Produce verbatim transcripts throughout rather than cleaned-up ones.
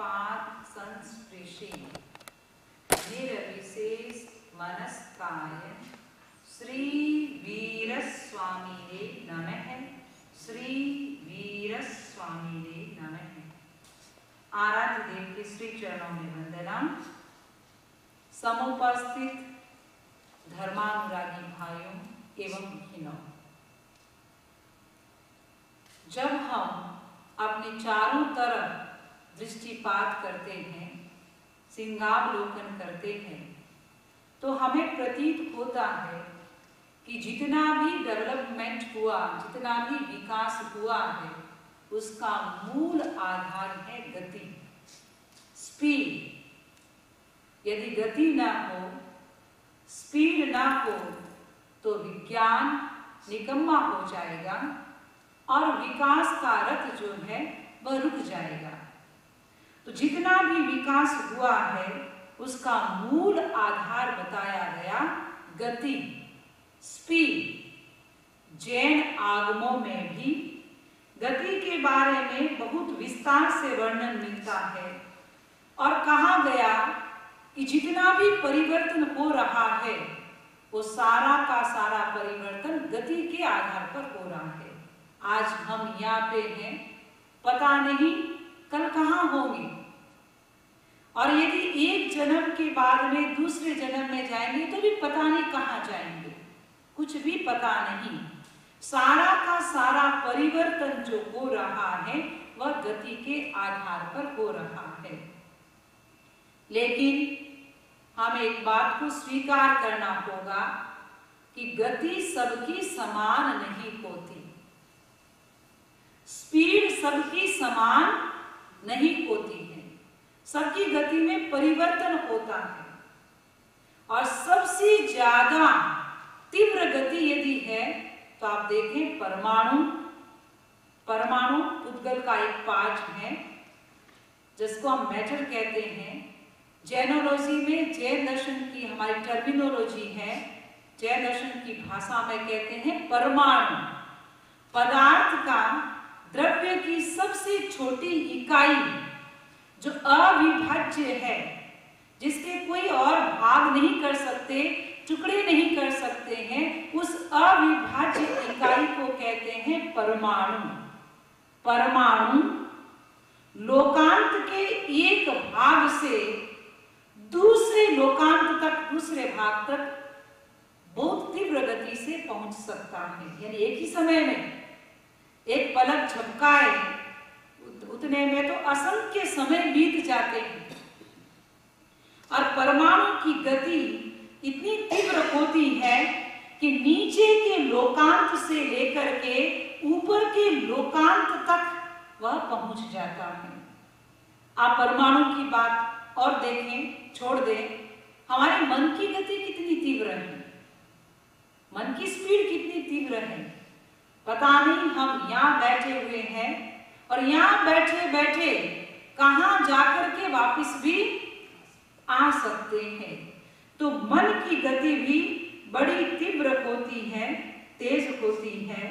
पाद संस्पृशे निर्विशेष मनस्काय श्री वीर स्वामी नमः। श्री वीर स्वामी नमः। आराध्य देव के श्री चरणों में वंदना। समुपस्थित धर्मानुरागी भाइयों एवं बहनों, जब हम अपने चारों तरफ दृष्टिपात करते हैं, सिंगावलोकन करते हैं, तो हमें प्रतीत होता है कि जितना भी डेवलपमेंट हुआ, जितना भी विकास हुआ है, उसका मूल आधार है गति, स्पीड। यदि गति ना हो, स्पीड ना हो, तो विज्ञान निकम्मा हो जाएगा और विकास का रथ जो है वह रुक जाएगा। तो जितना भी विकास हुआ है उसका मूल आधार बताया गया गति, स्पीड। जैन आगमों में भी गति के बारे में बहुत विस्तार से वर्णन मिलता है और कहा गया कि जितना भी परिवर्तन हो रहा है वो सारा का सारा परिवर्तन गति के आधार पर हो रहा है। आज हम यहाँ पे हैं, पता नहीं कल कहाँ होंगे, और यदि एक जन्म के बाद में दूसरे जन्म में जाएंगे तो भी पता नहीं कहाँ जाएंगे, कुछ भी पता नहीं। सारा का सारा परिवर्तन जो हो रहा है वह गति के आधार पर हो रहा है। लेकिन हमें एक बात को स्वीकार करना होगा कि गति सबकी समान नहीं होती, स्पीड सबकी समान नहीं होती है। सबकी गति में परिवर्तन होता है और सबसे ज्यादा तीव्र गति यदि है तो आप देखें परमाणु परमाणु उद्गल का एक पार्ट है जिसको हम मैटर कहते हैं। जैनोलॉजी में, जैन दर्शन की हमारी टर्मिनोलॉजी है, जैन दर्शन की भाषा में कहते हैं परमाणु। पदार्थ का, द्रव्य की सबसे छोटी इकाई जो अविभाज्य है, जिसके कोई और भाग नहीं कर सकते, टुकड़े नहीं कर सकते हैं, उस अविभाज्य इकाई को कहते हैं परमाणु। परमाणु लोकांत के एक भाग से दूसरे लोकांत तक, दूसरे भाग तक बहुत तीव्र गति से पहुंच सकता है। यानी एक ही समय में एक पलक झपकाए उतने में तो असंख्य समय बीत जाते हैं। और परमाणु की गति इतनी तीव्र होती है कि नीचे के लोकांत से लेकर के ऊपर के लोकांत तक वह पहुंच जाता है। आप परमाणु की बात और देखें, छोड़ दें, हमारे मन की गति कितनी तीव्र है, मन की स्पीड कितनी तीव्र है, पता नहीं। हम यहाँ बैठे हुए हैं और यहाँ बैठे बैठे कहाँ जाकर के वापस भी आ सकते हैं। तो मन की गति भी बड़ी तीव्र होती है, तेज होती है।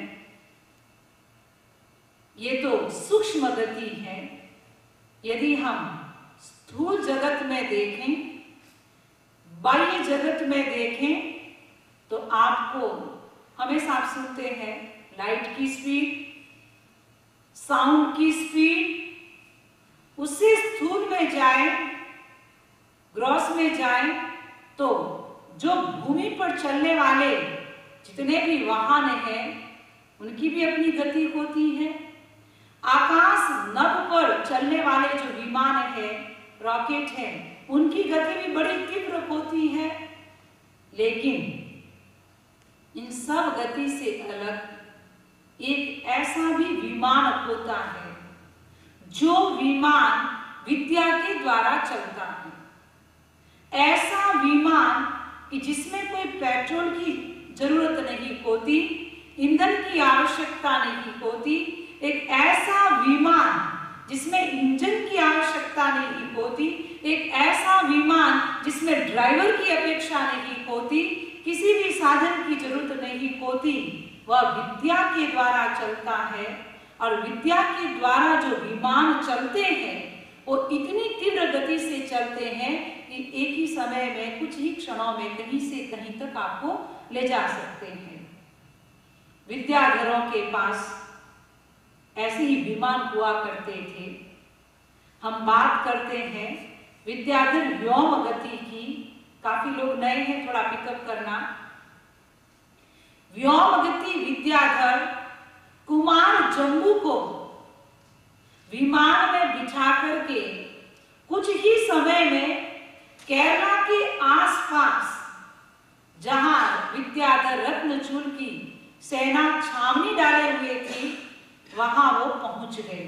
ये तो सूक्ष्म गति है। यदि हम स्थूल जगत में देखें, बाह्य जगत में देखें, तो आपको हमेशा आप सुनते हैं लाइट की स्पीड, साउंड की स्पीड। उससे स्थूल में जाए, ग्रॉस में जाए, तो जो भूमि पर चलने वाले जितने भी वाहन हैं उनकी भी अपनी गति होती है। आकाश नभ पर चलने वाले जो विमान है, रॉकेट है, उनकी गति भी बड़ी तीव्र होती है। लेकिन इन सब गति से अलग एक ऐसा भी विमान होता है जो विमान विद्या के द्वारा चलता है। ऐसा विमान कि जिसमें कोई पेट्रोल की जरूरत नहीं होती, ईंधन की आवश्यकता नहीं होती। एक ऐसा विमान जिसमें इंजन की आवश्यकता नहीं होती, एक ऐसा विमान जिसमें ड्राइवर की अपेक्षा नहीं होती, किसी भी साधन की जरूरत नहीं होती, वह विद्या के द्वारा चलता है। और विद्या के द्वारा जो विमान चलते हैं वो इतनी कि एक ही समय में कुछ ही क्षणों में कहीं से कहीं तक आपको ले जा सकते हैं। विद्याधरों के पास ऐसे ही विमान हुआ करते थे। हम बात करते हैं विद्याधर व्योम गति की। काफी लोग नए हैं, थोड़ा पिकअप करना। व्योम गति विद्याधर कुमार जम्बू को विमान में बिठा करके कुछ ही समय में केरला के आसपास जहां विद्याधर रत्नचूल की सेना छावनी डाले हुए थी वहां वो पहुंच गए।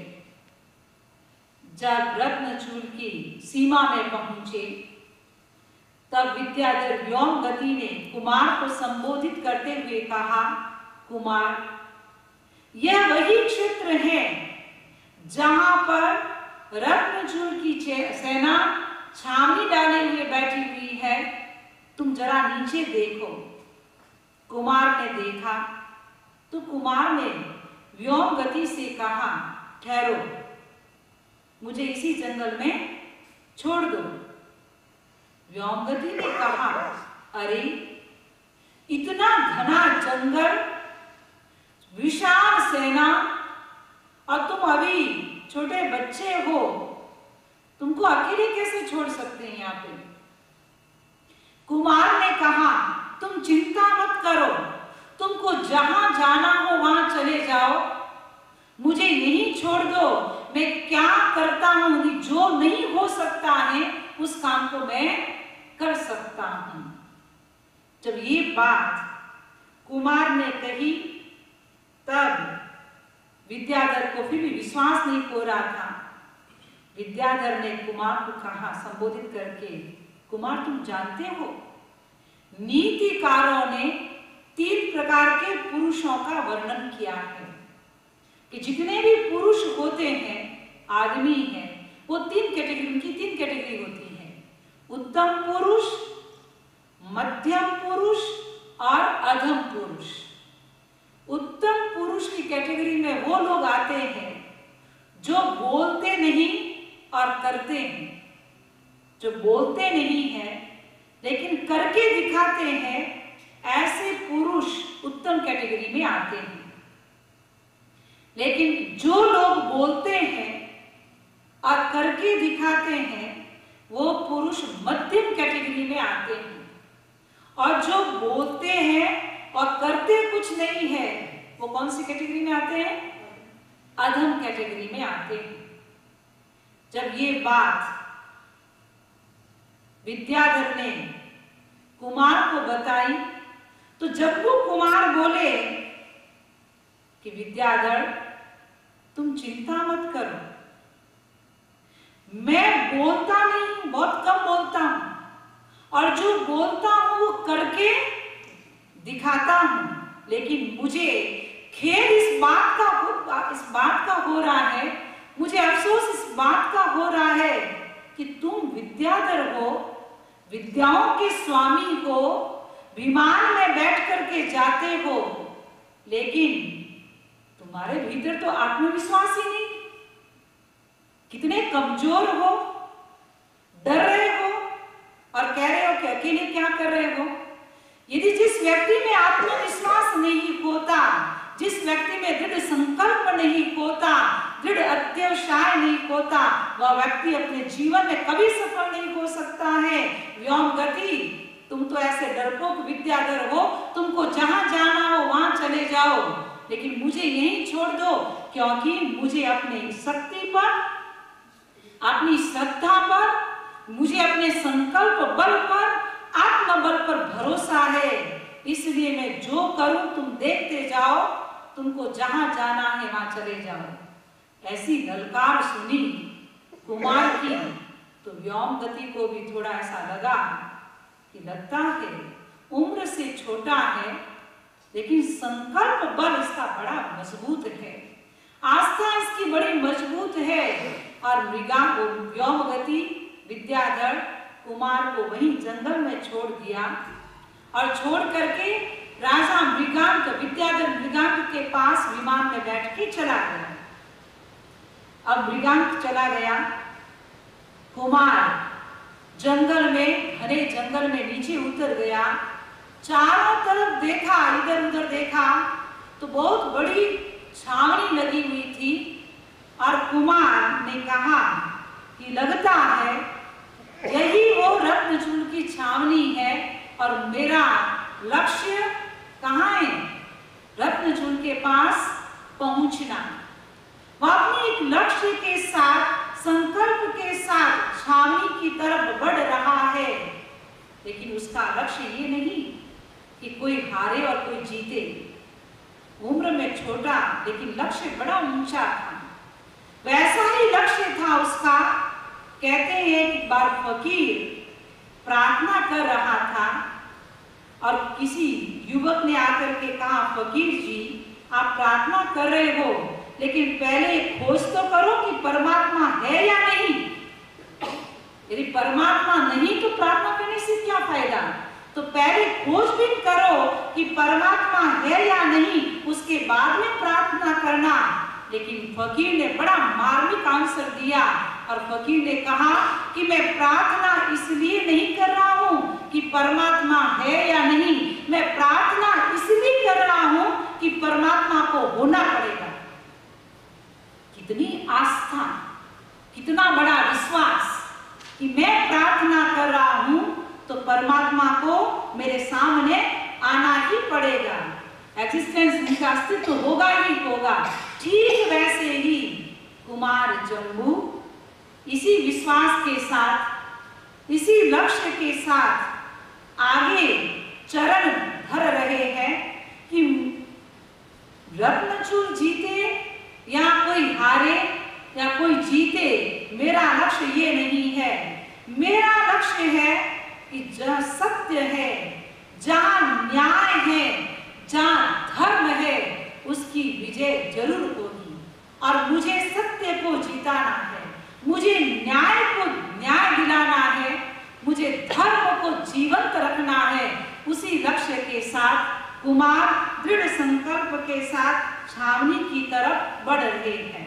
जब रत्नचूल की सीमा में पहुंचे तब विद्याधर व्योम गति ने कुमार को संबोधित करते हुए कहा, कुमार, यह वही क्षेत्र है जहां पर रत्नचूल की सेना छावनी डाले हुए बैठी हुई है, तुम जरा नीचे देखो। कुमार ने देखा तो कुमार ने व्योम गति से कहा, ठहरो, मुझे इसी जंगल में छोड़ दो। व्योम गति ने कहा, अरे इतना घना जंगल, विशाल सेना, और तुम अभी छोटे बच्चे हो, तुमको अकेले कैसे छोड़ सकते हैं यहाँ पे? कुमार ने कहा, तुम चिंता मत करो, तुमको जहां जाना हो वहां चले जाओ, मुझे यहीं छोड़ दो। मैं क्या करता हूं, जो नहीं हो सकता है उस काम को मैं कर सकता हूं। जब ये बात कुमार ने कही तब विद्याधर को फिर भी विश्वास नहीं हो रहा था। विद्याधर ने कुमार को कहा संबोधित करके, कुमार, तुम जानते हो नीतिकारों ने तीन प्रकार के पुरुषों का वर्णन किया है कि जितने भी पुरुष होते हैं, आदमी हैं, वो तीन कैटेगरी, उनकी तीन कैटेगरी होती है, उत्तम पुरुष, मध्यम पुरुष और अधम पुरुष। उत्तम पुरुष की कैटेगरी में वो लोग आते हैं जो बोलते नहीं और करते हैं। जो बोलते नहीं हैं लेकिन करके दिखाते हैं, ऐसे पुरुष उत्तम कैटेगरी में आते हैं। लेकिन जो लोग बोलते हैं और करके दिखाते हैं, वो पुरुष मध्यम कैटेगरी में आते हैं। और जो बोलते हैं और करते कुछ नहीं है, वो कौन सी कैटेगरी में आते हैं? अधम कैटेगरी में आते हैं। जब ये बात विद्याधर ने कुमार को बताई तो जब वो कुमार बोले कि विद्याधर, तुम चिंता मत करो, मैं बोलता नहीं, बहुत कम बोलता हूं, और जो बोलता हूं वो करके दिखाता हूं। लेकिन मुझे खेद इस बात का इस बात का हो रहा है, मुझे अफसोस इस बात का हो रहा है कि तुम विद्याधर हो, विद्याओं के स्वामी हो, विमान में बैठ करके जाते हो, लेकिन तुम्हारे भीतर तो आत्मविश्वास ही नहीं। कितने कमजोर हो, डर रहे हो और कह रहे हो कि अकेले क्या कर रहे हो। यदि जिस व्यक्ति में आत्मविश्वास नहीं होता, जिस व्यक्ति में दृढ़ संकल्प नहीं होता, दृढ़ अध्यवसाय नहीं होता, वह व्यक्ति अपने जीवन में कभी सफल नहीं हो सकता है। व्योम गति, तुम तो ऐसे डरपोक विद्याधर हो, तुमको जहां जाना हो वहां चले जाओ, लेकिन मुझे यहीं छोड़ दो, क्योंकि मुझे अपनी शक्ति पर, अपनी श्रद्धा पर, मुझे अपने संकल्प बल पर, आत्मबल पर भरोसा है। इसलिए मैं जो करूं तुम देखते जाओ, तुमको जहां जाना है वहां चले जाओ। ऐसी ललकार सुनी कुमार की तो व्योम गति को भी थोड़ा ऐसा लगा कि लगता है उम्र से छोटा है, लेकिन संकल्प बल इसका बड़ा मजबूत है, आस्था इसकी बड़ी मजबूत है। और मृगा व्योम गति विद्याधर कुमार को वहीं जंगल में छोड़ दिया और छोड़ करके राजा मृगांक, विद्याधर मृगांक के पास विमान में बैठ के चला गया। अब मृगांक चला गया, कुमार जंगल में, घने जंगल में नीचे उतर गया। चारों तरफ देखा, इधर उधर देखा तो बहुत बड़ी छावनी लगी हुई थी। और कुमार ने कहा कि लगता है यही वो रत्नचूड़ की छावनी है और मेरा लक्ष्य कहाँ है? रत्नचूड़ के पास पहुंचना। वह अपने एक लक्ष्य के साथ, संकल्प के साथ छावनी की तरफ बढ़ रहा है, लेकिन उसका लक्ष्य ये नहीं कि कोई हारे और कोई जीते। उम्र में छोटा लेकिन लक्ष्य बड़ा ऊंचा था। वैसा ही लक्ष्य था उसका। कहते हैं एक बार फकीर प्रार्थना कर रहा था और किसी युवक ने आकर के कहा, फकीर जी आप प्रार्थना कर रहे हो लेकिन पहले खोज तो करो कि परमात्मा है या नहीं। यदि परमात्मा नहीं तो प्रार्थना करने से क्या फायदा? तो पहले खोजबीन करो कि परमात्मा है या नहीं, उसके बाद में प्रार्थना करना। लेकिन फकीर ने बड़ा मार्मिक आंसर दिया और फकीर ने कहा कि मैं प्रार्थना इसलिए नहीं कर रहा हूं कि परमात्मा है या नहीं, मैं प्रार्थना इसलिए कर रहा हूं कि परमात्मा को होना पड़ेगा। कितनी आस्था, कितना बड़ा विश्वास कि मैं प्रार्थना कर रहा हूं तो परमात्मा को मेरे सामने आना ही पड़ेगा। एक्जिस्टेंस, उनका अस्तित्व होगा ही होगा। ठीक वैसे ही कुमार जम्बू इसी विश्वास के साथ, इसी लक्ष्य के साथ आगे चरण धर रहे हैं कि रत्नचूड़ जीते या कोई हारे या कोई जीते, मेरा लक्ष्य ये नहीं है। मेरा लक्ष्य है कि जहाँ सत्य है, जहाँ न्याय है, जहाँ धर्म है, उसकी विजय जरूर होगी। और मुझे सत्य को जिताना है, मुझे न्याय को न्याय दिलाना है, मुझे धर्म को जीवंत रखना है। उसी लक्ष्य के साथ कुमार दृढ़ संकल्प के साथ छावनी की तरफ बढ़ रहे हैं।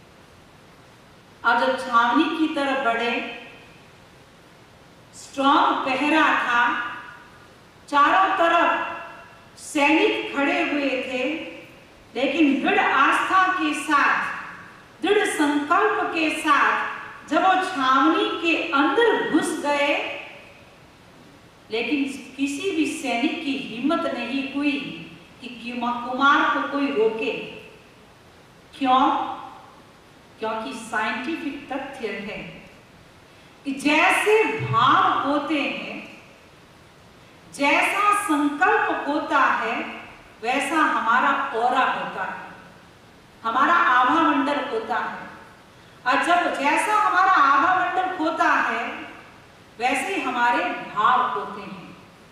अब जब छावनी की तरफ बढ़े, स्ट्रॉन्ग पहरा था, चारों तरफ सैनिक खड़े हुए थे, लेकिन दृढ़ आस्था के साथ, दृढ़ संकल्प के साथ जब वो छावनी के अंदर घुस गए, लेकिन किसी भी सैनिक की हिम्मत नहीं हुई कि कुमार को कोई रोके। क्यों? क्योंकि साइंटिफिक तथ्य है कि जैसे भाव होते हैं, जैसा संकल्प होता है, वैसा हमारा ऑरा होता है, हमारा आभा मंडल होता है। और जब जैसा हमारा आभा मंडल होता है, वैसे ही हमारे भाव होते हैं।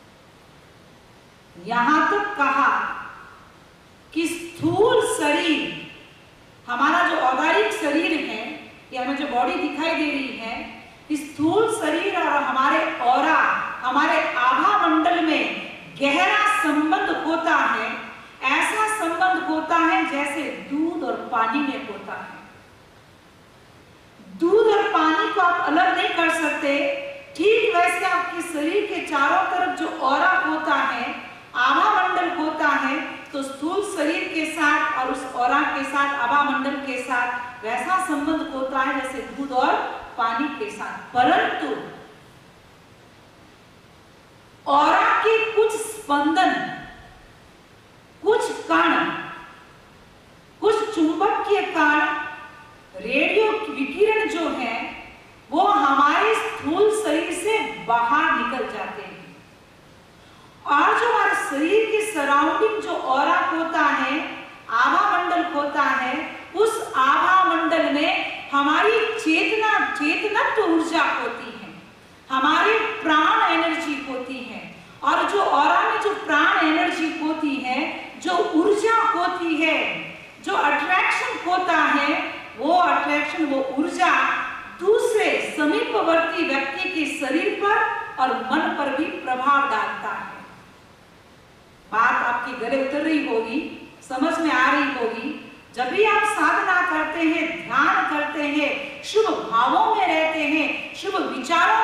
यहां तक कहा कि स्थूल शरीर, हमारा जो औदारिक शरीर है, ये हमें जो बॉडी दिखाई दे रही है, स्थूल शरीर और हमारे ऑरा, हमारे आभा मंडल में गहरा संबंध होता है। ऐसा संबंध होता है जैसे दूध और पानी में होता है। दूध और पानी को आप अलग नहीं कर सकते। ठीक वैसे आपके शरीर के चारों तरफ जो ऑरा होता है, आभा मंडल होता है, तो स्थूल शरीर के साथ और उस ऑरा के साथ, आभा मंडल के साथ वैसा संबंध होता है जैसे दूध और पानी के साथ। परंतु ऑरा के कुछ स्पंदन, कुछ कण, कुछ चुंबकीय कण, रेडियो विकिरण जो है, वो हमारे स्थूल शरीर से बाहर निकल जाते हैं। और जो हमारे शरीर के सराउंडिंग जो ऑरा होता है, आभा मंडल होता है, उस आभा मंडल में हमारी चेतना, चेतना तो ऊर्जा होती है, हमारे प्राण एनर्जी होती है। और जो ऑरा में जो प्राण एनर्जी होती है, जो ऊर्जा होती है, जो अट्रैक्शन होता है, वो अट्रैक्शन, वो ऊर्जा दूसरे समीपवर्ती व्यक्ति के शरीर पर और मन पर भी प्रभाव डालता है। बात आपके गले उतर रही होगी, समझ में आ रही होगी। जब भी आप साधना करते हैं, ध्यान करते हैं, शुभ भावों में रहते हैं, शुभ विचारों में रहते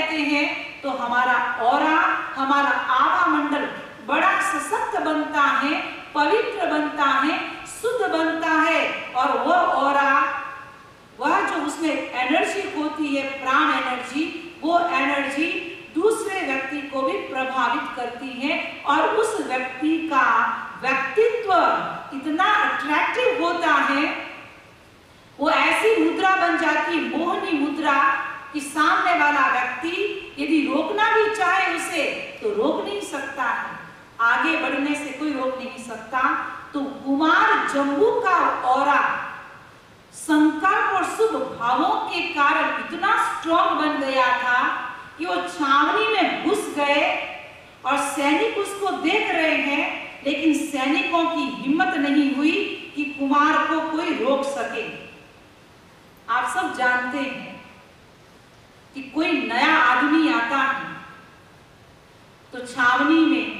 रहते हैं तो हमारा ऑरा, हमारा आभा मंडल बड़ा सशक्त बनता है, पवित्र बनता है, शुद्ध बनता है। और वह ऑरा, वह जो उसमें एनर्जी होती है, प्राण एनर्जी, वो एनर्जी दूसरे व्यक्ति को भी प्रभावित करती है और उस व्यक्ति का व्यक्तित्व इतना अट्रैक्टिव होता है, वो ऐसी मुद्रा बन जाती है, मोहनी मुद्रा, कि सामने वाला व्यक्ति यदि रोकना भी चाहे उसे तो रोक नहीं सकता है, आगे बढ़ने से कोई रोक नहीं सकता। तो कुमार जम्बू का ऑरा संकल्प और शुभ भावों के कारण इतना स्ट्रॉन्ग बन गया था कि वो छावनी में घुस गए और सैनिक उसको देख रहे हैं, लेकिन सैनिकों की हिम्मत नहीं हुई कि कुमार को कोई रोक सके। आप सब जानते हैं कि कोई नया आदमी आता है तो छावनी में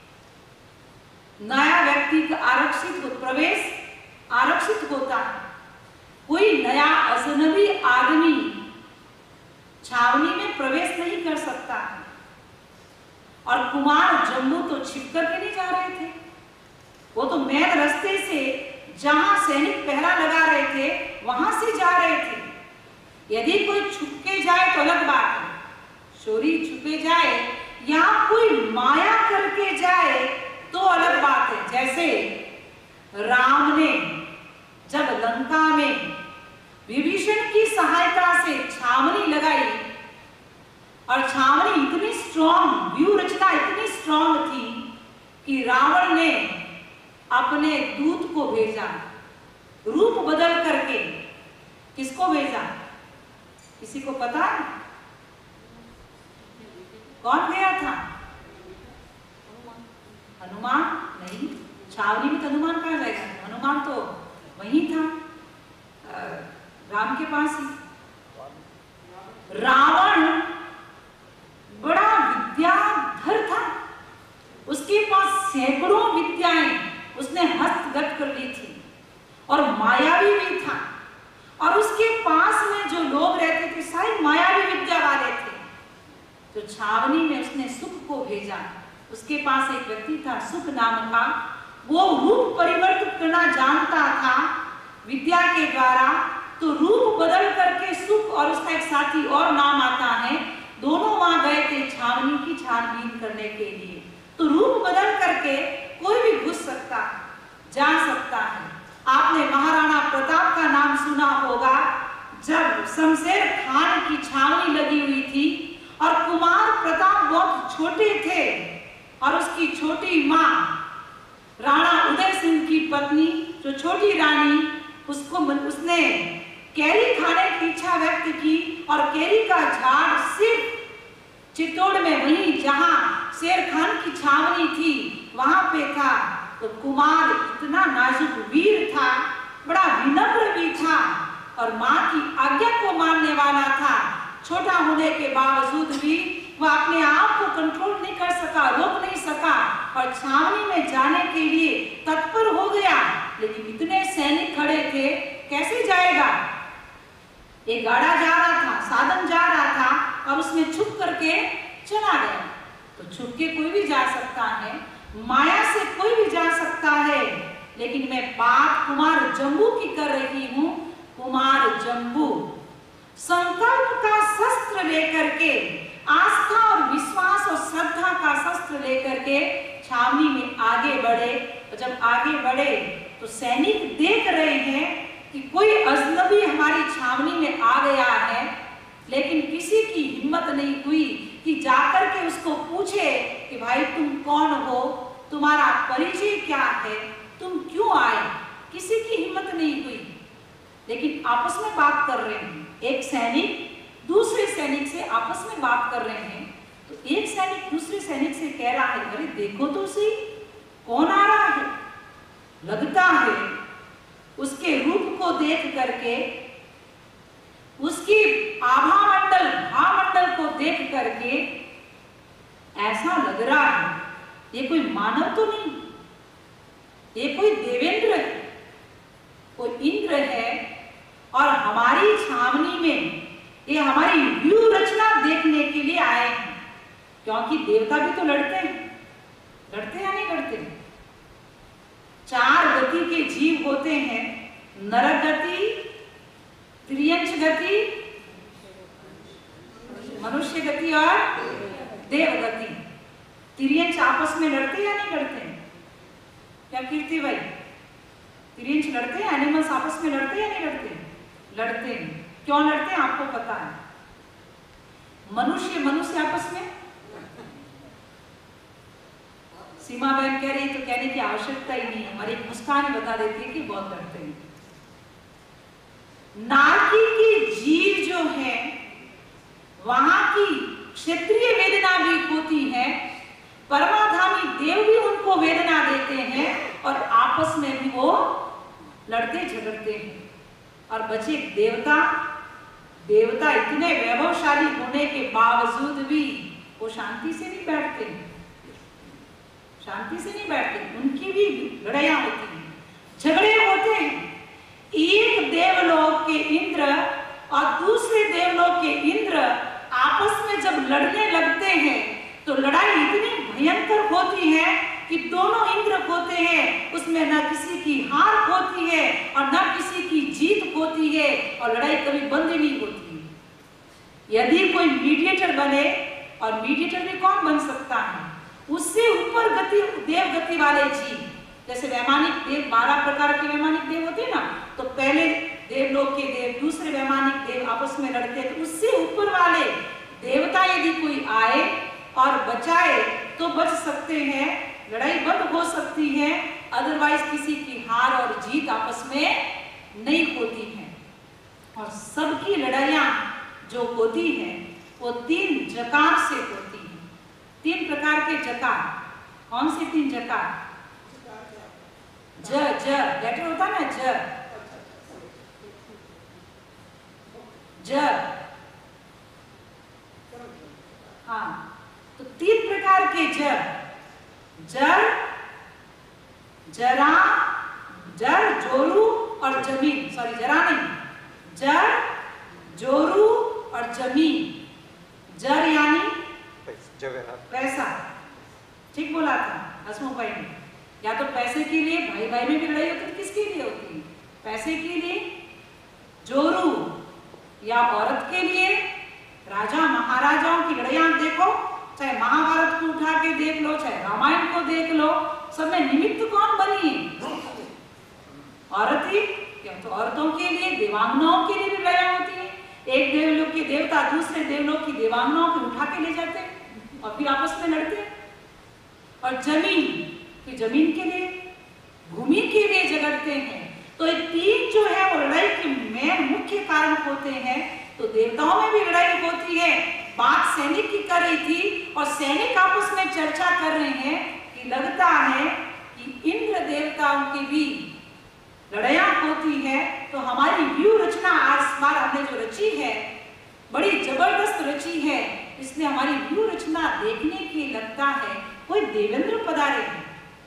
नया व्यक्ति का आरक्षित प्रवेश आरक्षित होता है। कोई नया अजनबी आदमी छावनी में प्रवेश नहीं कर सकता है। और कुमार जम्बू तो छिप करके नहीं जा रहे थे, वो तो मेन रास्ते से जहां सैनिक पहरा लगा रहे थे वहां से जा रहे थे। यदि कोई छुपके जाए तो अलग बात है, चोरी छुपे जाए या कोई माया करके जाए तो अलग बात है। जैसे राम ने जब लंका में विभीषण की सहायता से छावनी लगाई और छावनी इतनी स्ट्रॉन्ग, व्यू रचना इतनी स्ट्रॉन्ग थी कि रावण ने अपने दूत को भेजा, रूप बदल करके। किसको भेजा? किसी को पता है कौन गया था? हनुमान? नहीं, छावनी में तो हनुमान कहाँ जाएगा? हनुमान तो वहीं था, राम के पास ही। रावण बड़ा विद्याधर था, उसके पास सैकड़ों विद्याएं उसने हस्तगत कर ली थी और मायावी भी था। और उसके पास में जो लोग रहते थे सारे मायावी विद्या वाले थे। तो छावनी में उसने सुख को भेजा। उसके पास एक व्यक्ति था सुख नाम का, वो रूप परिवर्तित करना जानता था विद्या के द्वारा। तो रूप बदल करके सुख और उसका एक साथी और नाम आता है, दोनों वहां गए थे छावनी की छानबीन करने के लिए। तो रूप बदल करके कोई भी घुस सकता, जा सकता है। आपने महाराणा प्रताप का नाम सुना होगा, जब शमशेर खान की छावनी लगी हुई थी और कुमार प्रताप बहुत छोटे थे और उसकी छोटी माँ राणा उदय सिंह की पत्नी जो छोटी रानी, उसको उसने कैरी खाने की इच्छा व्यक्त की और कैरी का झाड़ सिर्फ चित्तौड़ में वहीं जहां शेर खान की छावनी थी वहां पे था। तो कुमार इतना नाजुक वीर था, बड़ा विनम्र भी था और माँ की आज्ञा को मानने वाला था। छोटा होने के बावजूद भी वह अपने आप को कंट्रोल नहीं कर सका, रोक नहीं सका और छावनी में जाने के लिए तत्पर हो गया। लेकिन इतने सैनिक खड़े थे, कैसे जाएगा? एक गाड़ा जा रहा था, साधन जा रहा था और उसमें छुप करके चला गया। तो छुप के कोई भी जा सकता है, माया से कोई भी जा सकता है। लेकिन मैं बात कुमार जम्बू की कर रही हूँ। कुमार जम्बू संकल्प का शस्त्र लेकर के, आस्था और विश्वास और श्रद्धा का शस्त्र लेकर के छावनी में आगे बढ़े। और जब आगे बढ़े तो सैनिक देख रहे हैं कि कोई अजनबी हमारी छावनी में आ गया है, लेकिन किसी की हिम्मत नहीं हुई कि जाकर के उसको पूछे कि भाई तुम कौन हो, तुम्हारा परिचय क्या है, तुम क्यों आए? किसी की हिम्मत नहीं हुई। लेकिन आपस में बात कर रहे हैं, एक सैनिक दूसरे सैनिक से आपस में बात कर रहे हैं। तो एक सैनिक दूसरे सैनिक से कह रहा है, अरे देखो तो सही कौन आ रहा है। लगता है उसके रूप को देख करके, उसकी आभा मंडल भामंडल को देख करके ऐसा लग रहा है ये कोई मानव तो नहीं, ये कोई देवेंद्र है, कोई इंद्र है और हमारी छावनी में ये हमारी व्यू रचना देखने के लिए क्योंकि देवता भी तो लड़ते हैं, लड़ते या नहीं लड़ते? चार गति के जीव होते हैं, नरक गति, त्रियंच गति, मनुष्य गति और देव गति। त्रियंच आपस में लड़ते या नहीं लड़ते? क्या कीर्ति भाई, त्रियंच लड़ते हैं? एनिमल्स आपस में लड़ते या नहीं लड़ते? लड़ते हैं। क्यों लड़ते हैं आपको पता है? मनुष्य मनुष्य आपस में, सीमा बहन कह रही तो कहने की आवश्यकता ही नहीं, हमारी एक मुस्कान ही बता देती है कि बहुत लड़ते हैं। नारकी की जीव जो है वहां की क्षेत्रीय वेदना भी होती है, परमाधामी देव भी उनको वेदना देते हैं और आपस में भी वो लड़ते झगड़ते हैं। और बचे देवता, देवता इतने वैभवशाली होने के बावजूद भी वो शांति से नहीं बैठते, शांति से नहीं बैठते, उनकी भी लड़ाइयां होती हैं, झगड़े होते हैं। एक देवलोक के इंद्र और दूसरे देवलोक के इंद्र आपस में जब लड़ने लगते हैं तो लड़ाई इतनी भयंकर होती है कि दोनों इंद्र होते हैं, उसमें न किसी की हार होती है और न किसी की जीत होती है और लड़ाई कभी बंद ही नहीं होती है। यदि कोई मीडिएटर बने, और मीडिएटर भी कौन बन सकता है? उससे ऊपर गति, देव गति वाले जीव, जैसे वैमानिक देव, बारह प्रकार के वैमानिक देव होते हैं ना, तो पहले देवलोक के देव दूसरे वैमानिक देव आपस में लड़ते हैं, तो उससे ऊपर वाले देवता यदि कोई आए और बचाए तो बच सकते हैं, लड़ाई बंद हो सकती है, अदरवाइज किसी की हार और जीत आपस में नहीं होती है। और सबकी लड़ाइयां जो होती है वो तीन जकार से होती है। तीन प्रकार के जकार, कौन से तीन जकार? ज ज लेटर होता है ना, ज ज हाँ, तो तीन प्रकार के ज, जड़, जरा, जड़, जोरू और जमीन, सॉरी जरा नहीं, जड़, जोरू और जमीन। जड़ यानी पैसा, ठीक बोला था हसमुख भाई ने। या तो पैसे के लिए, भाई भाई में भी लड़ाई होती है, किसके लिए होती है? पैसे के लिए। जोरू या औरत के लिए, राजा महाराजाओं की लड़ाइयां देखो, चाहे महाभारत को उठा के देख लो, चाहे रामायण को देख लो, सब में निमित्त कौन बनी है? औरत ही। या तो औरतों के लिए, देवांगनाओं के लिए भी लड़ाइयां होती है। एक देवलोक के देवता दूसरे देवलोक की देवांगनाओं को उठा के ले जाते हैं और फिर आपस में लड़ते हैं। और जमीन, कि जमीन के लिए, भूमि के लिए झगड़ते हैं। तो ये तीन जो है वो लड़ाई के मेन मुख्य कारण होते हैं। तो देवताओं में भी लड़ाई होती है। बात सैनिक की कर रही थी और सैनिक आपस में चर्चा कर रहे हैं कि लगता है कि इंद्र देवताओं की भी लड़ाइयां होती है। तो हमारी व्यू रचना आज बार हमने जो रची है बड़ी जबरदस्त रची है, इसलिए हमारी व्यू रचना देखने की लगता है कोई देवेंद्र पधारे हैं।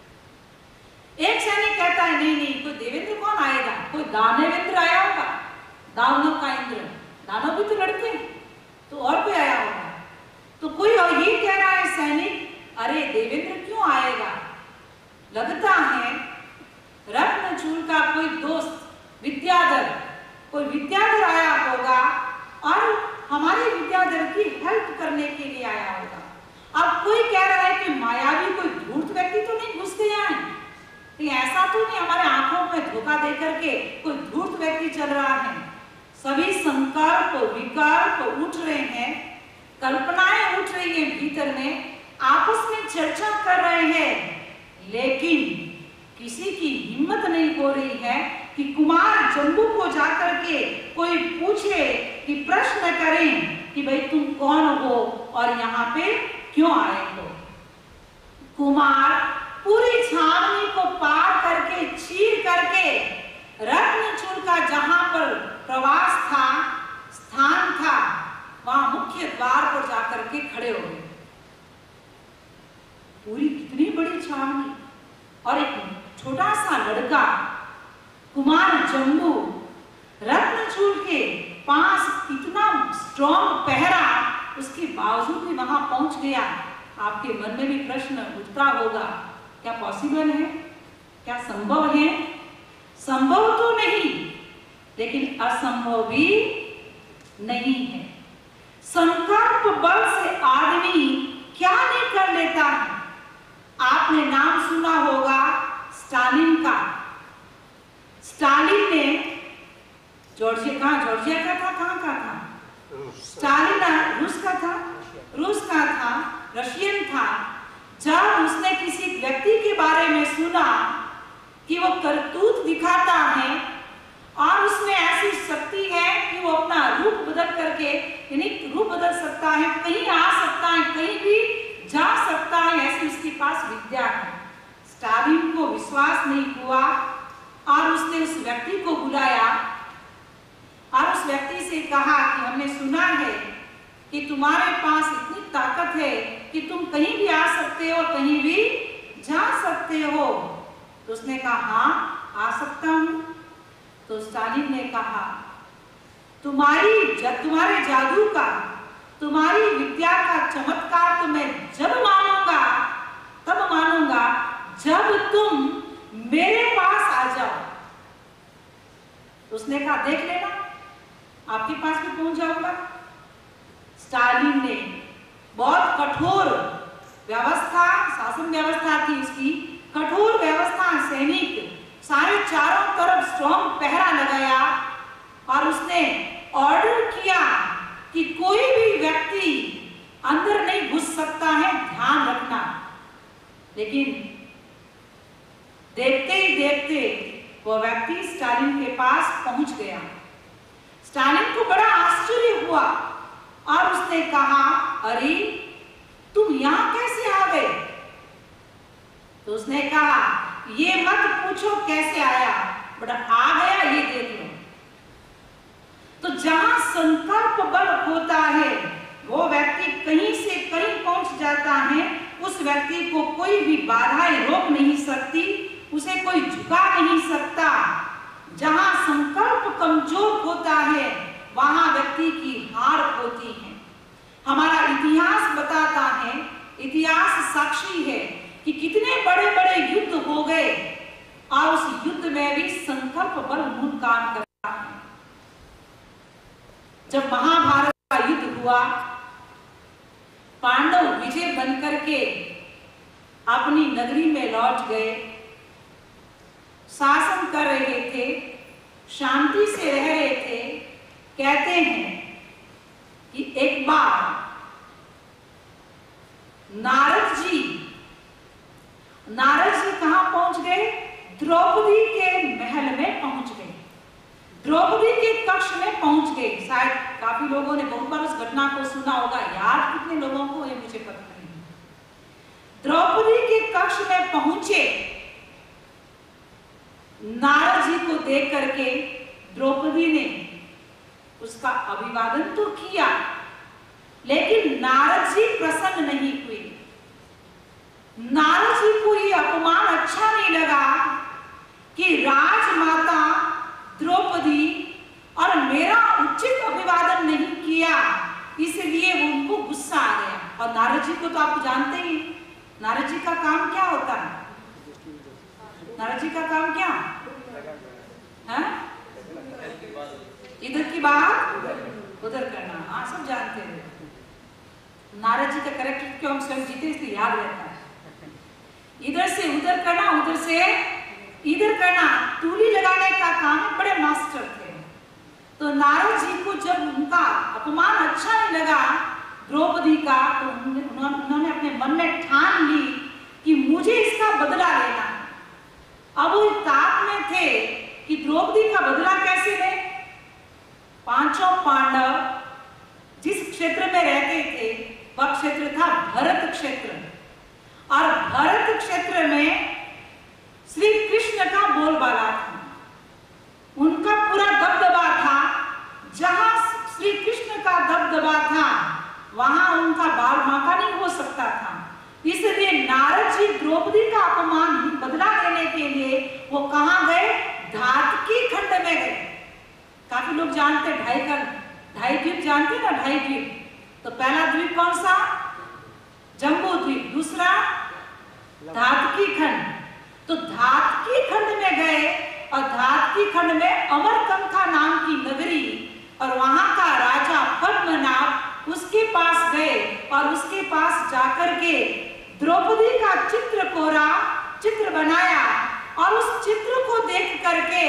एक सैनिक कहता है नहीं नहीं, कोई देवेंद्र कौन आएगा, कोई दानवेंद्र आया होगा, दानव का इंद्र, दानव भी तो लड़ते हैं, तो और कोई आया होगा। तो कोई और ये कह रहा है सैनिक, अरे देवेंद्र क्यों आएगा, लगता है रत्नचूड़ का कोई दोस्त विद्याधर, कोई विद्याधर आया होगा और हमारे विद्याधर की हेल्प करने के लिए आया होगा। अब कोई कह रहा है कि मायावी कोई धूर्त व्यक्ति तो नहीं घुस गया है, तो ऐसा तो नहीं हमारे आंखों में धोखा दे करके कोई धूर्त व्यक्ति चल रहा है। सभी संकल्प विकल्प उठ रहे हैं, कल्पनाएं उठ रही है भीतर में, आपस में चर्चा कर रहे हैं, लेकिन किसी की हिम्मत नहीं हो रही है कि कुमार जम्बू को जाकर के कोई पूछे कि प्रश्न करें कि भाई तुम कौन हो और यहाँ पे क्यों आए हो। कुमार पूरी छावनी को पार करके चीर करके रत्नचूड़ का जहां पर प्रवास था, स्थान था, वहां मुख्य द्वार पर जाकर के खड़े हो गए। पूरी कितनी बड़ी छावनी और एक छोटा सा लड़का कुमार जम्बू रत्नचूड़ के पास इतना स्ट्रॉन्ग पहरा, उसके बावजूद भी वहां पहुंच गया आपके मन में भी प्रश्न उठता होगा, क्या पॉसिबल है, क्या संभव है? संभव तो नहीं, लेकिन असंभव भी नहीं है। संकल्प बल से आदमी क्या नहीं कर लेता है। आपने नाम सुना होगा स्टालिन का। स्टालिन ने जॉर्जिया कहाँ जॉर्जिया का था, कहाँ का था? स्टालिन रूस का था, रूस का था, रशियन था। जब उसने किसी व्यक्ति के बारे में सुना कि वो करतूत दिखाता है और उसमें ऐसी शक्ति है कि वो अपना रूप बदल करके, यानी रूप बदल सकता है, कहीं आ सकता है, कहीं भी जा सकता है, ऐसी उसके पास विद्या है। स्टालिन को विश्वास नहीं हुआ और उसने उस व्यक्ति को बुलाया और उस व्यक्ति से कहा कि हमने सुना है कि तुम्हारे पास इतनी ताकत है कि तुम कहीं भी आ सकते हो, कहीं भी जा सकते हो। तो उसने कहा हाँ, आ सकता हूं। तो स्टालिन ने कहा तुम्हारी तुम्हारे जादू का, तुम्हारी विद्या का चमत्कार तो मैं जब मानूंगा, तब मानूंगा जब तुम मेरे पास आ जाओ। तो उसने कहा देख लेना, आपके पास भी पहुंच जाऊंगा। स्टालिन ने बहुत कठोर व्यवस्था, शासन व्यवस्था थी उसकी, कठोर व्यवस्था, सैनिक सारे चारों तरफ स्ट्रॉन्ग पहरा लगाया और उसने ऑर्डर किया कि कोई भी व्यक्ति अंदर नहीं घुस सकता है, ध्यान रखना। लेकिन देखते ही देखते वो व्यक्ति स्टालिन के पास पहुंच गया। स्टालिन को बड़ा आश्चर्य हुआ और उसने कहा अरे तुम यहां कैसे आ गए? तो उसने कहा ये मत पूछो कैसे आया, बट आ गया ये देख लो। तो जहां संकल्प बल होता है वो व्यक्ति कहीं से कहीं पहुंच जाता है। उस व्यक्ति को कोई भी बाधाएं रोक नहीं सकती, उसे कोई झुका नहीं सकता। जहां संकल्प कमजोर होता है वहां व्यक्ति की हार होती है। हमारा इतिहास बताता है, इतिहास साक्षी है कि कितने बड़े बड़े युद्ध हो गए और उस युद्ध में भी संकल्प बल मूल काम करता है। जब महाभारत का युद्ध हुआ, पांडव विजय बनकर के अपनी नगरी में लौट गए, शासन कर रहे थे, शांति से रह रहे थे। कहते हैं कि एक बार नारद जी नारद जी कहां पहुंच गए? द्रौपदी के महल में पहुंच गए, द्रौपदी के कक्ष में पहुंच गए। शायद काफी लोगों ने बहुत बार उस घटना को सुना होगा, याद कितने लोगों को ये मुझे पता नहीं। द्रौपदी के कक्ष में पहुंचे, नारद जी को देख करके द्रौपदी ने उसका अभिवादन तो किया, लेकिन नारद जी प्रसन्न नहीं हुए। नारद जी को ये अपमान अच्छा नहीं लगा कि राजमाता द्रौपदी और मेरा उचित अभिवादन नहीं किया, इसलिए उनको गुस्सा आ गया। और नारद जी को तो आप जानते ही, नारद जी का काम क्या होता है? नारद जी का काम क्या है? इधर की बात उधर करना, हाँ सब जानते हैं। नारद जी का कैरेक्टर क्यों हम स्वयं जीते इसलिए याद रहता है। इधर से उधर करना, उधर से इधर करना, तूली लगाने का काम बड़े मास्टर थे। तो नारद जी को जब उनका अपमान अच्छा नहीं लगा द्रौपदी का, तो उन्होंने अपने मन में ठान ली कि मुझे इसका बदला लेना है। अब वो ताक में थे कि द्रौपदी का बदला कैसे ले। पांचों पांडव जिस क्षेत्र में रहते थे वह क्षेत्र था भरत क्षेत्र, और भरत क्षेत्र में श्री कृष्ण का बोलबाला था, उनका पूरा दबदबा था। जहां श्री कृष्ण का दबदबा था वहां उनका बाल बांका नहीं हो सकता था। इसलिए नारद जी द्रौपदी का अपमान बदला लेने के लिए वो कहां गए? धातकी खंड में गए। काफी लोग जानते हैं ढाई का ढाई द्वीप जानते हैं ना, ढाई द्वीप। तो पहला द्वीप कौन सा? जम्बू द्वीप। दूसरा धातकी खंड। तो धातकी खंड में गए और धातकी खंड में अमरकंका नाम की नगरी और वहां का राजा पद्मनाभ उसके पास गए और उसके पास जाकर के द्रौपदी का चित्र कोरा, चित्र बनाया और उस चित्र को देख करके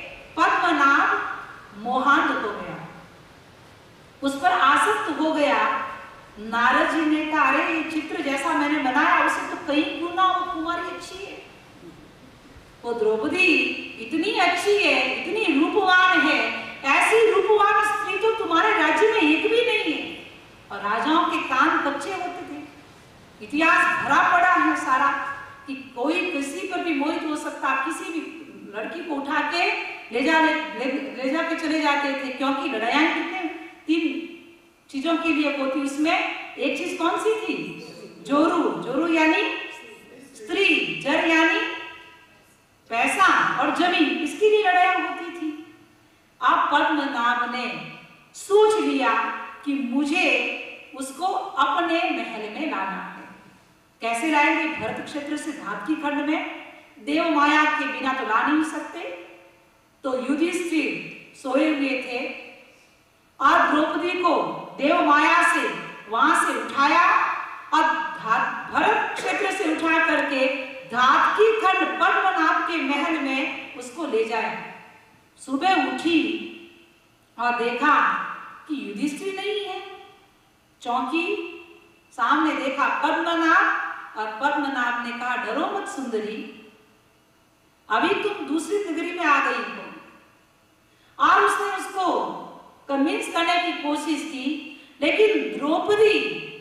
पद्मनाभ मोहांत हो गया, उस पर आसक्त हो गया। नारद जी ने कहा, अरे ये चित्र जैसा मैंने बनाया उसे तो कई गुना वो कुमारी अच्छी है, वो द्रौपदी इतनी अच्छी है, इतनी रूपवान है, ऐसी रूपवान स्त्री तो तुम्हारे राज्य में एक भी नहीं है। और राजाओं के कान कच्चे होते थे, इतिहास भरा पड़ा है सारा कि कोई किसी पर भी मोहित हो सकता, किसी भी लड़की को उठा के ले जा ले, ले, ले जाके चले जाते थे, क्योंकि लड़ाइयां कितने तीन चीजों के लिए होती, उसमें एक चीज कौन सी थी? जोरू। जोरू यानी स्त्री, जर यानी पैसा और जमीन, इसके लिए लड़ाइयां होती थी। अब पद्मनाभ ने सोच लिया कि मुझे उसको अपने महल में लाना है। कैसे लाएंगे? भरत क्षेत्र से धातकी खंड में देव माया के बिना तो ला नहीं सकते। तो युधिष्ठिर सोए हुए थे और द्रौपदी को देव माया से वहां से उठाया और भरत क्षेत्र से उठा करके धातकी खंड पद्मनाभ के महल में उसको ले जाया। सुबह उठी और देखा कि युधिष्ठिर नहीं है, चौंकी, सामने देखा पद्मनाभ और पद्मनाभ ने कहा, डरो मत सुंदरी, अभी तुम दूसरी नगरी में आ गई हो। और उसने उसको कन्विंस करने की कोशिश की, लेकिन द्रौपदी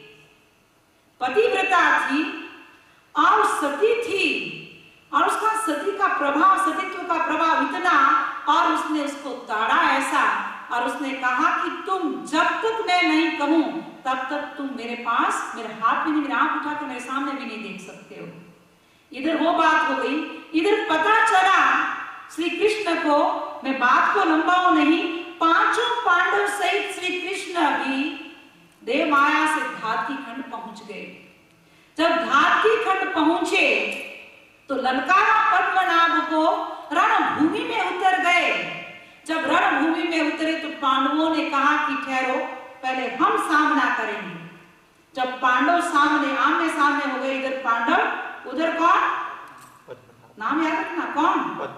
पतिव्रता थी और सती थी और उसका सती का प्रभाव, सतीत्व का प्रभाव इतना, और उसने उसको ताड़ा ऐसा और उसने कहा कि तुम जब तक मैं नहीं कहूं तब तक तुम मेरे पास, मेरे हाथ में नहीं, मेरी आंख उठाकर मेरे सामने भी नहीं देख सकते हो। इधर वो बात हो गई। इधर पता चला श्री कृष्ण को, मैं बात को लंबाऊं नहीं, पांचों पांडव सहित श्री कृष्ण भी देव माया से धातकी खंड पहुंच गए। जब धातकी खंड पहुंचे तो ललकारा पद्मनाभ को रणभूमि में उतर गए। जब रणभूमि में उतरे तो पांडवों ने कहा कि ठहरो, पहले हम सामना करेंगे। जब पांडव सामने आमने सामने हो गए, इधर पांडव उधर कौन, नाम याद रखना, कौन?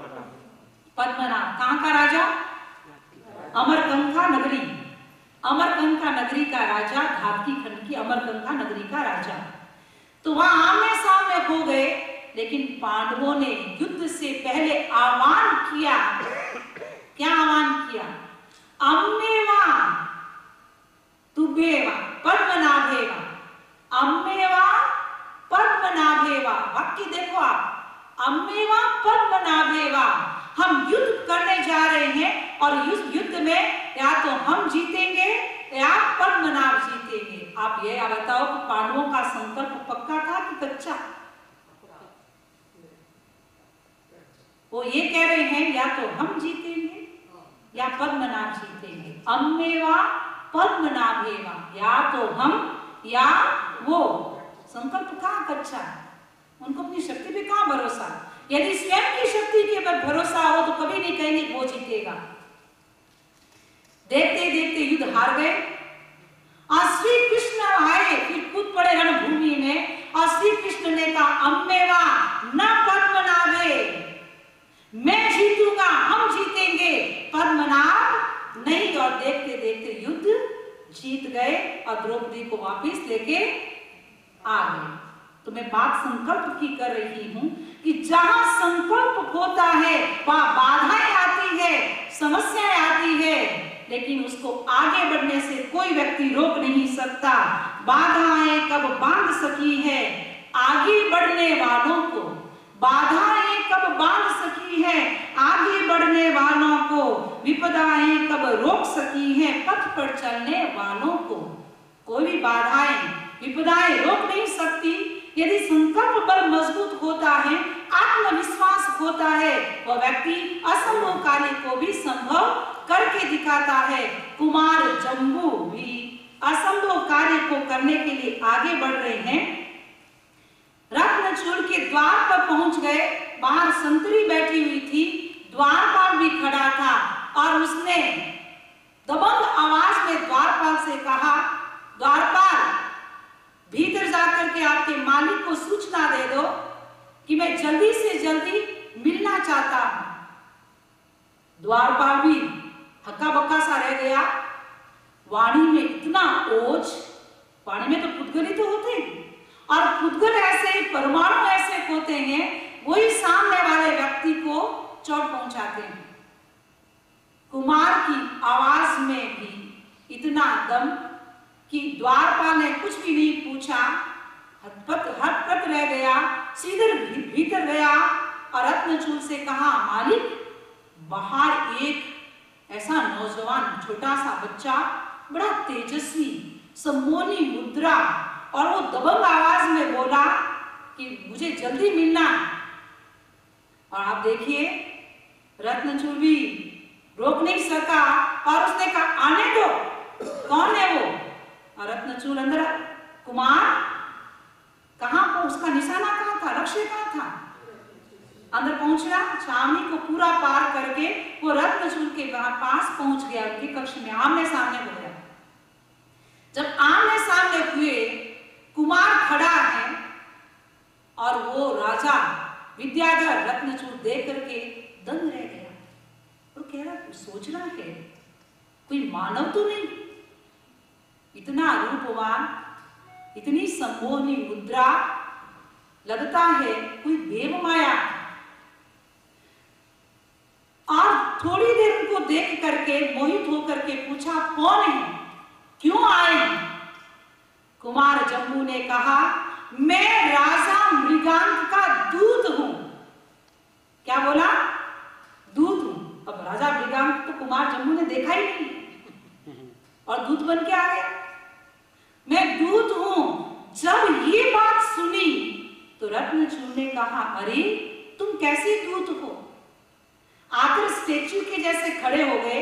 पद्मनाभ। कहां का राजा? अमरकंका नगरी, अमरकंका नगरी का राजा, धातकी खंड की अमरकंका नगरी का राजा। तो वहां आमने सामने हो गए, लेकिन पांडवों ने युद्ध से पहले आह्वान किया। क्या आह्वान किया? अम्मेवा तुभेवा पद्मनाभेवा, अम्मेवा पद्मनाभेवा। वाक्य देखो आप, अम्मेवा पद्मनाभेवा, हम युद्ध करने जा रहे हैं और इस युद्ध में या तो हम जीतेंगे या पद्मनाभ जीतेंगे। आप ये बताओ कि पांडवों का संकल्प पक्का था कि कच्चा? वो ये कह रहे हैं या तो हम जीतेंगे या पद्मनाभ जीतेंगे। अम्मेवा पद्मनाभेवा, या तो हम या वो। संकल्प कहाँ कच्चा है? उनको अपनी शक्ति पे कहाँ भरोसा? यदि स्वयं की शक्ति के पर भरोसा हो तो कभी नहीं कहेंगे वो जीतेगा। देखते देखते युद्ध हार गए और श्री कृष्ण आए, फिर कूद पड़े रणभूमि में और श्री कृष्ण ने कहा, अम्मेवा न पद्मनाभे, मैं जीतूंगा, हम जीतेंगे, पद्मनाभ नहीं। और देखते देखते युद्ध जीत गए और द्रौपदी को वापस लेके आ गए। तो मैं बात संकल्प की कर रही हूं कि जहां संकल्प होता है वहां बाधाएं आती है, समस्याएं आती है, लेकिन उसको आगे बढ़ने से कोई व्यक्ति रोक नहीं सकता। बाधाएं कब बांध सकी है आगे बढ़ने वालों को, बाधाएं कब बांध सकी है आगे बढ़ने वालों को, विपदाएं कब रोक सकी है पथ पर चलने वालों को। कोई भी बाधाएं, विपदाएं रोक नहीं सकती। यदि संकल्प बल मजबूत होता है, आत्मविश्वास होता है, वह व्यक्ति असंभव कार्य को भी संभव करके दिखाता है। कुमार जम्बू भी असंभव कार्य को करने के लिए आगे बढ़ रहे हैं। के द्वार पर पहुंच गए। बाहर संतरी बैठी हुई थी, द्वारपाल भी खड़ा था और उसने दबंग आवाज में द्वारपाल से कहा, द्वारपाल भीतर जाकर के आपके मालिक को सूचना दे दो कि मैं जल्दी से जल्दी मिलना चाहता हूं। द्वारपाल भी हक्का बक्का सा रह गया। वाणी में इतना ओज, वाणी में तो पुद्गल ही तो होते हैं और पुद्गल ऐसे परमाणु ऐसे होते हैं, वही सामने वाले व्यक्ति को चोट पहुंचाते हैं। कुमार की आवाज में भी इतना दम कि द्वारपाल ने कुछ भी नहीं पूछा, हतपत हतपत रह गया, सीधे भीतर गया और रत्नचूल से कहा, मालिक बाहर एक ऐसा नौजवान छोटा सा बच्चा, बड़ा तेजस्वी, सम्मोहनी मुद्रा और वो दबंग आवाज में बोला कि मुझे जल्दी मिलना। और आप देखिए रत्नचूल भी रोक नहीं सका और उसने कहा, आने दो, कौन है वो? और रत्नचूल अंदर, कुमार कहां पर, उसका निशाना कहां था, लक्ष्य कहां था? अंदर पहुंचा, छावनी को पूरा पार करके वो रत्नचूल के पास पहुंच गया, उनके कक्ष में आमने सामने हो गया। जब आमने सामने हुए, कुमार खड़ा है और वो राजा विद्याधर रत्नचूल देख करके दंग रह गया। वो कह रहा, सोच रहा है कोई मानव तो नहीं, इतना रूपवान, इतनी सम्मोहनी मुद्रा, लगता है कोई देव माया। और थोड़ी देर उनको देख करके मोहित होकर के पूछा, कौन है, क्यों आए हैं? कुमार जम्बू ने कहा, मैं राजा मृगांक का दूत हूं। क्या बोला? दूत हूं। अब राजा मृगांक तो कुमार जम्बू ने देखा ही नहीं और दूत बन के आ गया। मैं दूत हूं। जब ये बात सुनी तो रत्नचूल ने कहा, अरे तुम कैसे दूत हो? आकर स्टेच्यू के जैसे खड़े हो गए,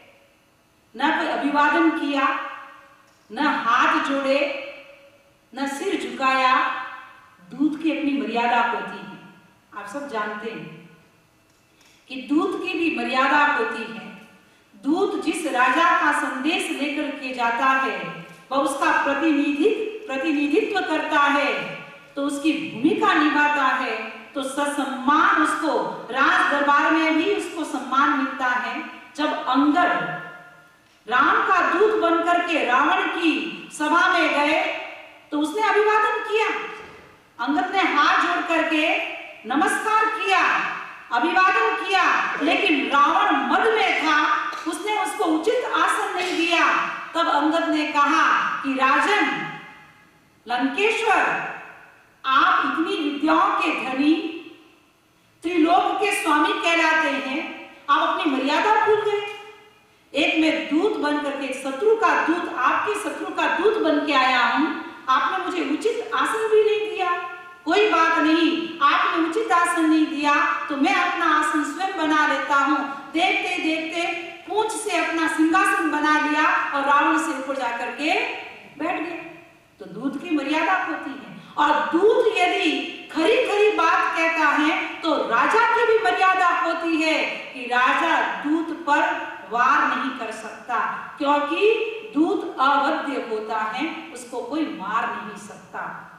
न कोई अभिवादन किया, न हाथ जोड़े, न सिर झुकाया। दूत की अपनी मर्यादा होती है, आप सब जानते हैं कि दूत की भी मर्यादा होती है। दूत जिस राजा का संदेश लेकर के जाता है, वह उसका प्रतिनिधित्व प्रतिनिधित्व करता है, तो उसकी भूमिका निभाता है, तो ससम्मान उसको राज दरबार में भी उसको सम्मान मिलता है। जब अंगद राम का दूत बनकर के रावण की सभा में गए तो उसने अभिवादन किया, अंगद ने हाथ जोड़ करके नमस्कार किया, अभिवादन किया, लेकिन रावण मद में था, उसने उसको उचित आसन नहीं दिया। तब अंगद ने कहा कि राजन लंकेश्वर, आप इतनी विद्याओं के धनी, त्रिलोक के स्वामी कहलाते हैं, आप अपनी मर्यादा भूल गए। एक मैं दूत बन करके, शत्रु का दूत, आपके शत्रु का दूत बन के आया हूं, आपने मुझे उचित आसन भी नहीं दिया। कोई बात नहीं, आपने उचित आसन नहीं दिया तो मैं अपना आसन स्वयं बना लेता हूं। देखते देखते पूंछ से अपना सिंहासन बना लिया और रावण से ऊपर जाकर के बैठ गए। तो दूत की मर्यादा होती है, और दूत यदि खरी खरी बात कहता है तो राजा की भी मर्यादा होती है कि राजा दूत पर वार नहीं कर सकता, क्योंकि दूत अवध्य होता है, उसको कोई मार नहीं सकता।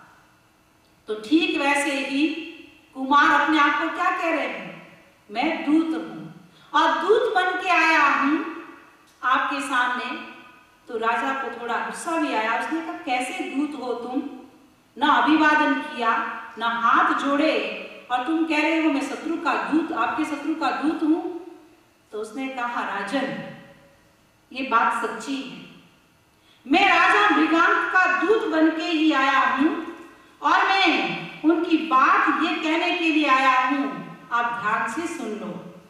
तो ठीक वैसे ही कुमार अपने आप को क्या कह रहे हैं, मैं दूत हूं और दूत बन के आया हूं आपके सामने। तो राजा को थोड़ा गुस्सा भी आया, उसने कहा, कैसे दूत हो तुम? ना अभिवादन किया, ना हाथ जोड़े, और तुम कह रहे हो मैं शत्रु का दूत, आपके शत्रु का दूत हूं। तो उसने कहा, राजन ये बात सच्ची है, मैं राजा मृगांक का दूत बन के ही आया हूं और मैं उनकी बात ये कहने के लिए आया हूं, आप ध्यान से सुन लो।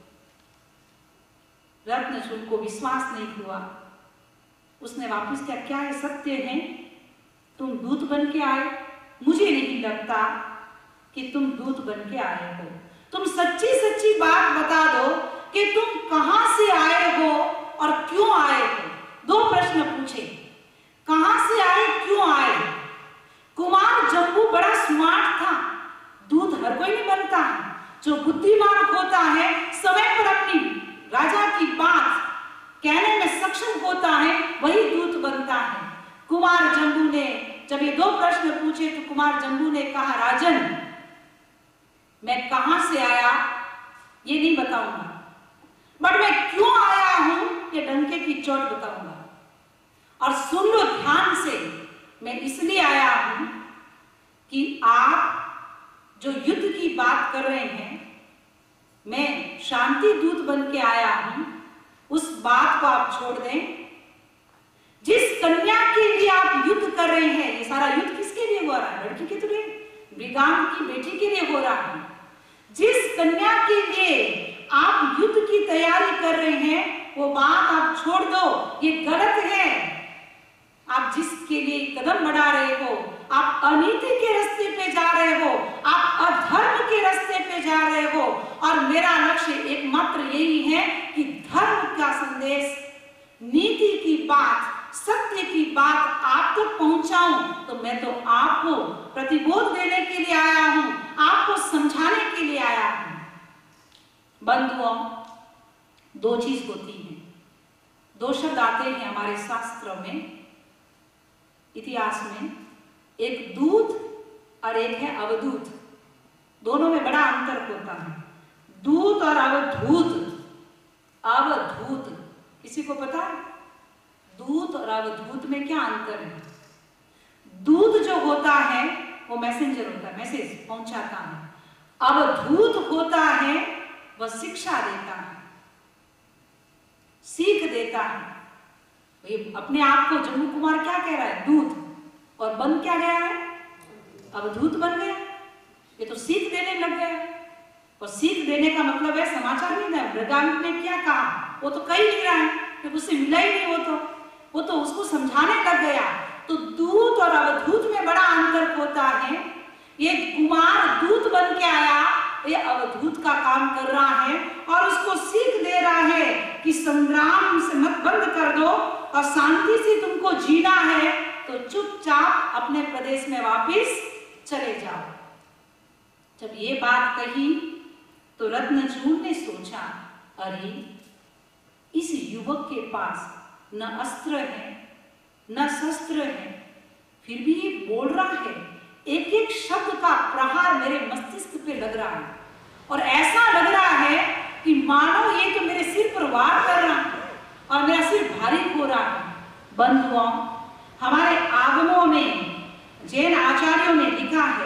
रत्नचूल को विश्वास नहीं हुआ, उसने वापस क्या, क्या है, सत्य है, तुम दूत बन के आए? मुझे नहीं लगता कि तुम दूत बन के आए हो, तुम सच्ची सच्ची बात बता दो कि तुम कहां से आए हो और क्यों आए हो। दो प्रश्न पूछे, कहां से आए, क्यों आए। कुमार जम्बू बड़ा स्मार्ट था, दूत जब ये दो प्रश्न पूछे तो कुमार जम्बू ने कहा, राजन मैं कहां से आया ये नहीं बताऊंगा, बट मैं क्यों आया हूं ये डंके की चोट बताऊंगा। और सुन लो ध्यान से, मैं इसलिए आया हूं कि आप जो युद्ध की बात कर रहे हैं, मैं शांति दूत बन के आया हूं, उस बात को आप छोड़ दें। जिस कन्या के लिए आप युद्ध कर रहे हैं, ये सारा युद्ध किसके लिए हो रहा है? लड़की के लिए, मृगांक की बेटी के लिए हो रहा है। जिस कन्या के लिए आप युद्ध की तैयारी कर रहे हैं, वो बात आप छोड़ दो, ये गलत है। आप जिसके लिए कदम बढ़ा रहे हो, आप अनीति के रास्ते पे जा रहे हो, आप अधर्म के रास्ते पे जा रहे हो, और मेरा लक्ष्य एकमात्र यही है कि धर्म का संदेश, नीति की बात, सत्य की बात आप तक पहुंचाऊं। तो मैं तो आपको प्रतिबोध देने के लिए आया हूं, आपको समझाने के लिए आया हूं। बंधुओं, दो चीज होती हैं, दो शब्द आते हैं हमारे शास्त्रों में, इतिहास में, एक दूत और एक है अवधूत। दोनों में बड़ा अंतर होता है, दूत और अवधूत। अवधूत किसी को पता है? दूत और अवधूत में क्या अंतर है? दूत जो होता है वो मैसेंजर होता है, मैसेज पहुंचाता है। अवधूत होता है वह शिक्षा देता है, सीख देता है। ये अपने आप को जम्मू कुमार क्या कह रहा है? दूत। और बन क्या गया है? अवधूत बन गया। ये तो सीख देने लग गया। और सीख देने का मतलब है समाचार नहीं है, मृगांक ने क्या कहा वो तो कही नहीं रहा है, जब उससे मिला ही नहीं, वो तो वो तो उसको समझाने लग गया। तो दूत और अवधूत में बड़ा अंतर होता है। ये कुमार दूत बन के आया, ये अवधूत का काम कर रहा है और उसको सीख दे रहा है कि संग्राम से मत बंद कर दो और शांति से तुमको जीना है, तो चुपचाप अपने प्रदेश में वापस चले जाओ। जब ये बात कही तो रत्नचूड़ ने सोचा, अरे इस युवक के पास न अस्त्र है न शस्त्र है, फिर भी ये बोल रहा है, एक एक शब्द का प्रहार मेरे मस्तिष्क पे लग रहा है और ऐसा लग रहा है कि मानो ये तो मेरे सिर पर वार कर रहा है और मेरा सिर भारी हो रहा है। बंधुओं, हमारे आगमों में जैन आचार्यों ने लिखा है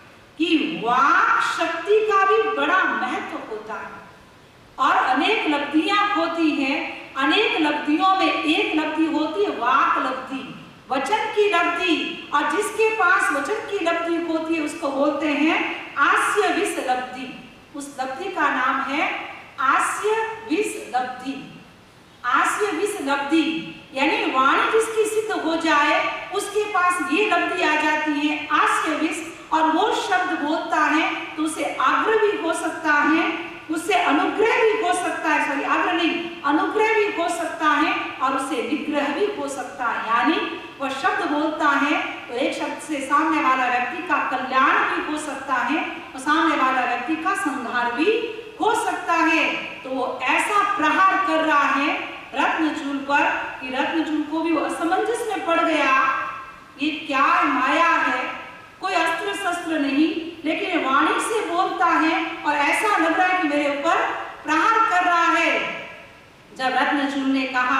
कि वाक शक्ति का भी बड़ा महत्व होता है और अनेक लब्धियां होती हैं। अनेक लब्धियों में एक लब्धि होती है वाक लब्धि, वचन की लब्धि, और जिसके पास वचन की लब्धि होती है उसको बोलते हैं आस्य विष लब्धि। उस लब्धि का नाम है आस्य विष लब्धि। आस्य विष लब्धि यानी वाणी जिसकी सिद्ध हो जाए उसके पास ये लब्धि आ जाती है आस्य विष, और वो शब्द बोलता है तो उसे आग्रह भी हो सकता है, उससे अनुग्रह भी हो सकता है, सॉरी आग्रह नहीं, अनुग्रह भी हो सकता है और उससे निग्रह भी हो सकता है। यानी वह शब्द बोलता है तो एक शब्द से सामने वाला व्यक्ति का कल्याण भी हो सकता है और सामने वाला व्यक्ति का संहार भी हो सकता है। तो वो ऐसा प्रहार कर रहा है रत्नचूड़ पर कि रत्नचूड़ को भी वो असमंजस में पड़ गया, ये क्या माया है, कोई अस्त्र शस्त्र नहीं, लेकिन वाणी से बोलता है और ऐसा लग रहा है कि मेरे ऊपर प्रहार कर रहा है। जब रत्नचूड़ ने कहा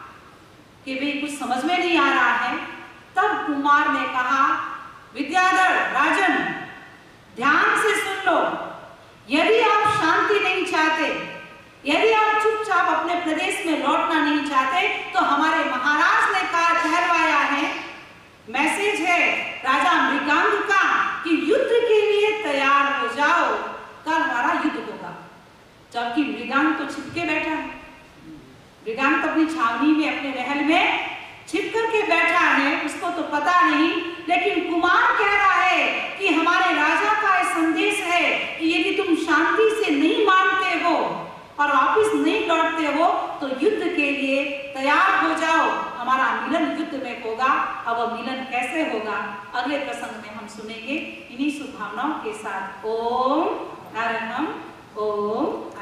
कि भाई कुछ समझ में नहीं आ रहा है, तब कुमार ने कहा, विद्याधर राजन ध्यान से सुन लो, यदि आप शांति नहीं चाहते, यदि आप चुपचाप अपने प्रदेश में लौटना नहीं चाहते, तो हमारे महाराज ने कहा, कहलवाया है, मैसेज है राजा मृगांक का कि युद्ध के लिए तैयार हो जाओ, कल हमारा युद्ध होगा। जबकि मृगांक तो छिपके बैठा है, मृगांक तो अपनी छावनी में अपने महल में छिप करके बैठा है, उसको तो पता नहीं। लेकिन कुमार कह रहा है कि हमारे राजा का यह संदेश है कि यदि तुम शांति से नहीं मानते हो और वापिस नहीं लौटते हो तो युद्ध के लिए तैयार हो जाओ, हमारा मिलन युद्ध में होगा। अब वह मिलन कैसे होगा अगले प्रसंग में हम सुनेंगे। इन्हीं शुभकामनाओं के साथ ओम अरहम ओम